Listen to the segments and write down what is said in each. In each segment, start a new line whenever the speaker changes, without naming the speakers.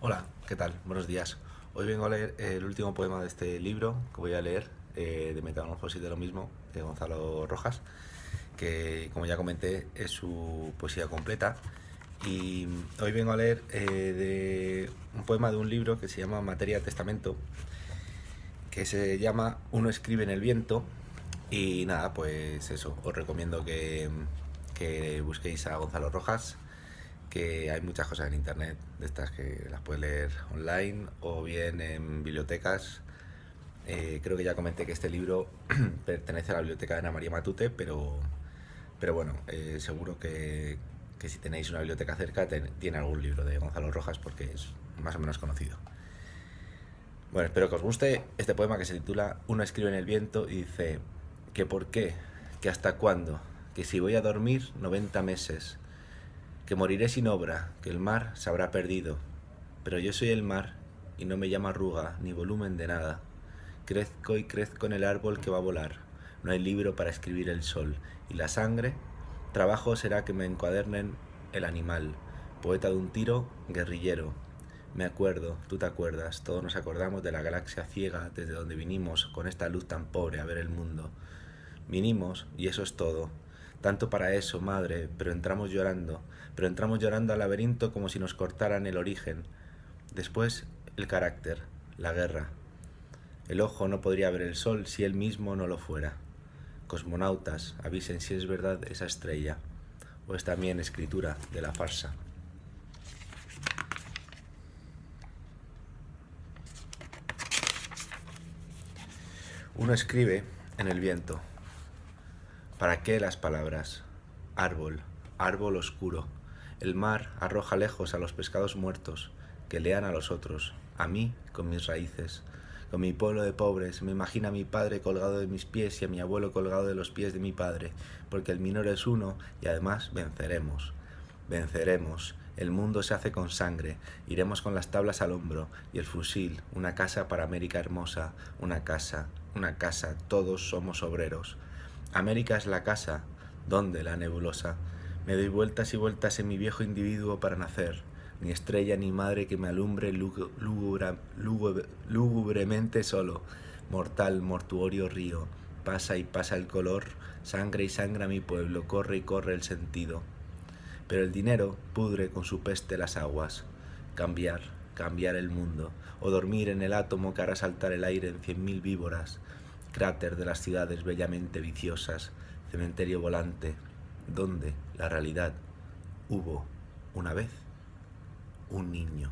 Hola, ¿qué tal? Buenos días. Hoy vengo a leer el último poema de este libro que voy a leer, de Metamorfosis de lo mismo, de Gonzalo Rojas, que como ya comenté es su poesía completa. Y hoy vengo a leer de un poema de un libro que se llama Materia de Testamento, que se llama Uno escribe en el viento. Y nada, pues eso, os recomiendo que busquéis a Gonzalo Rojas, que hay muchas cosas en internet de estas que las puedes leer online o bien en bibliotecas. Creo que ya comenté que este libro pertenece a la biblioteca de Ana María Matute, pero bueno, seguro que si tenéis una biblioteca cerca tiene algún libro de Gonzalo Rojas porque es más o menos conocido. Bueno, espero que os guste este poema que se titula Uno escribe en el viento y dice: que por qué, que hasta cuándo, que si voy a dormir 90 meses, que moriré sin obra, que el mar se habrá perdido. Pero yo soy el mar y no me llama arruga ni volumen de nada. Crezco y crezco en el árbol que va a volar. No hay libro para escribir el sol. Y la sangre, trabajo será que me encuadernen el animal. Poeta de un tiro, guerrillero. Me acuerdo, tú te acuerdas, todos nos acordamos de la galaxia ciega desde donde vinimos con esta luz tan pobre a ver el mundo. Vinimos y eso es todo. Tanto para eso, madre, pero entramos llorando al laberinto como si nos cortaran el origen. Después, el carácter, la guerra. El ojo no podría ver el sol si él mismo no lo fuera. Cosmonautas, avisen si es verdad esa estrella, o es también escritura de la farsa. Uno escribe en el viento. ¿Para qué las palabras? Árbol, árbol oscuro. El mar arroja lejos a los pescados muertos, que lean a los otros, a mí con mis raíces. Con mi pueblo de pobres me imagina a mi padre colgado de mis pies y a mi abuelo colgado de los pies de mi padre, porque el minor es uno y además venceremos. Venceremos. El mundo se hace con sangre. Iremos con las tablas al hombro y el fusil, una casa para América hermosa, una casa, todos somos obreros. América es la casa, ¿dónde la nebulosa? Me doy vueltas y vueltas en mi viejo individuo para nacer, ni estrella ni madre que me alumbre lúgubremente solo. Mortal, mortuorio río, pasa y pasa el color, sangre y sangra mi pueblo, corre y corre el sentido. Pero el dinero pudre con su peste las aguas. Cambiar, cambiar el mundo, o dormir en el átomo que hará saltar el aire en 100.000 víboras. Cráter de las ciudades bellamente viciosas, cementerio volante, donde la realidad hubo una vez un niño.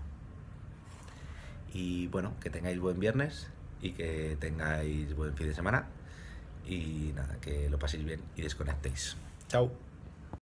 Y bueno, que tengáis buen viernes y que tengáis buen fin de semana y nada, que lo paséis bien y desconectéis. Chao.